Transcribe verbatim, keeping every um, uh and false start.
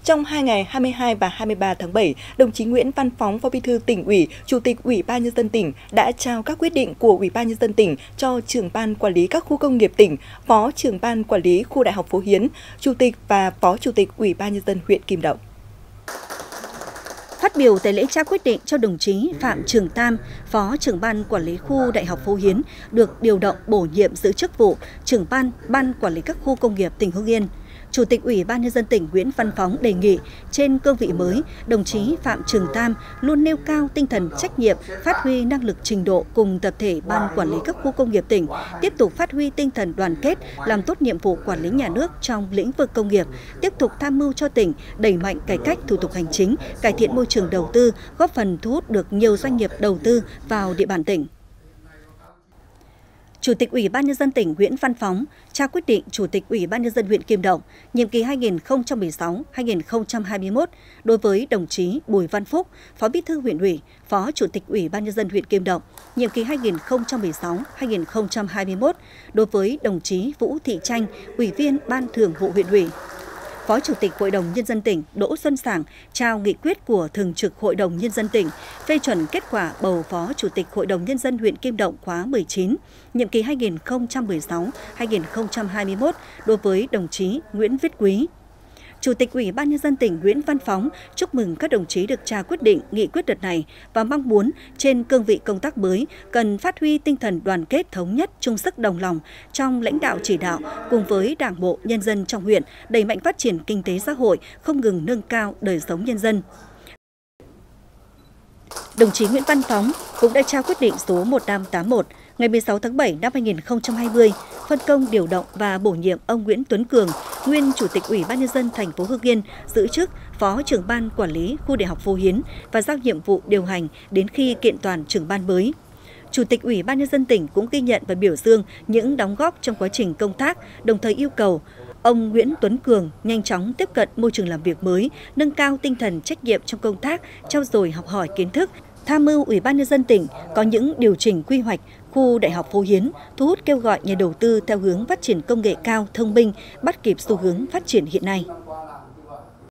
Trong hai ngày hai mươi hai và hai mươi ba tháng bảy, đồng chí Nguyễn Văn Phóng, Phó Bí thư Tỉnh ủy, Chủ tịch Ủy ban Nhân dân tỉnh đã trao các quyết định của Ủy ban Nhân dân tỉnh cho trưởng ban quản lý các khu công nghiệp tỉnh, Phó trưởng ban quản lý khu Đại học Phố Hiến, Chủ tịch và Phó Chủ tịch Ủy ban Nhân dân huyện Kim Động. Phát biểu tại lễ trao quyết định cho đồng chí Phạm Trường Tam, Phó trưởng ban quản lý khu Đại học Phố Hiến, được điều động bổ nhiệm giữ chức vụ trưởng ban ban quản lý các khu công nghiệp tỉnh Hưng Yên. Chủ tịch Ủy ban Nhân dân tỉnh Nguyễn Văn Phóng đề nghị trên cương vị mới, đồng chí Phạm Trường Tam luôn nêu cao tinh thần trách nhiệm, phát huy năng lực trình độ cùng tập thể ban quản lý các khu công nghiệp tỉnh, tiếp tục phát huy tinh thần đoàn kết, làm tốt nhiệm vụ quản lý nhà nước trong lĩnh vực công nghiệp, tiếp tục tham mưu cho tỉnh đẩy mạnh cải cách thủ tục hành chính, cải thiện môi trường đầu tư, góp phần thu hút được nhiều doanh nghiệp đầu tư vào địa bàn tỉnh. Chủ tịch Ủy ban Nhân dân tỉnh Nguyễn Văn Phóng trao quyết định Chủ tịch Ủy ban Nhân dân huyện Kim Động nhiệm kỳ hai nghìn không trăm mười sáu đến hai nghìn không trăm hai mươi mốt đối với đồng chí Bùi Văn Phúc, Phó Bí thư huyện ủy, Phó Chủ tịch Ủy ban Nhân dân huyện Kim Động nhiệm kỳ hai nghìn không trăm mười sáu đến hai nghìn không trăm hai mươi mốt đối với đồng chí Vũ Thị Tranh, Ủy viên Ban Thường vụ huyện ủy. Phó Chủ tịch Hội đồng Nhân dân tỉnh Đỗ Xuân Sảng trao nghị quyết của Thường trực Hội đồng Nhân dân tỉnh phê chuẩn kết quả bầu Phó Chủ tịch Hội đồng Nhân dân huyện Kim Động khóa mười chín, nhiệm kỳ hai nghìn không trăm mười sáu đến hai nghìn không trăm hai mươi mốt đối với đồng chí Nguyễn Viết Quý. Chủ tịch Ủy ban Nhân dân tỉnh Nguyễn Văn Phóng chúc mừng các đồng chí được trao quyết định nghị quyết đợt này và mong muốn trên cương vị công tác mới cần phát huy tinh thần đoàn kết thống nhất, chung sức đồng lòng trong lãnh đạo chỉ đạo cùng với Đảng bộ, nhân dân trong huyện đẩy mạnh phát triển kinh tế xã hội, không ngừng nâng cao đời sống nhân dân. Đồng chí Nguyễn Văn Phóng cũng đã trao quyết định số một nghìn năm trăm tám mươi mốt ngày mười sáu tháng bảy năm hai nghìn không trăm hai mươi phân công điều động và bổ nhiệm ông Nguyễn Tuấn Cường, nguyên Chủ tịch Ủy ban Nhân dân thành phố Hưng Yên, giữ chức Phó trưởng ban quản lý khu Đại học Phố Hiến và giao nhiệm vụ điều hành đến khi kiện toàn trưởng ban mới. Chủ tịch Ủy ban Nhân dân tỉnh cũng ghi nhận và biểu dương những đóng góp trong quá trình công tác, đồng thời yêu cầu ông Nguyễn Tuấn Cường nhanh chóng tiếp cận môi trường làm việc mới, nâng cao tinh thần trách nhiệm trong công tác, trau dồi học hỏi kiến thức, tham mưu Ủy ban Nhân dân tỉnh có những điều chỉnh quy hoạch khu Đại học Phố Hiến, thu hút kêu gọi nhà đầu tư theo hướng phát triển công nghệ cao, thông minh, bắt kịp xu hướng phát triển hiện nay.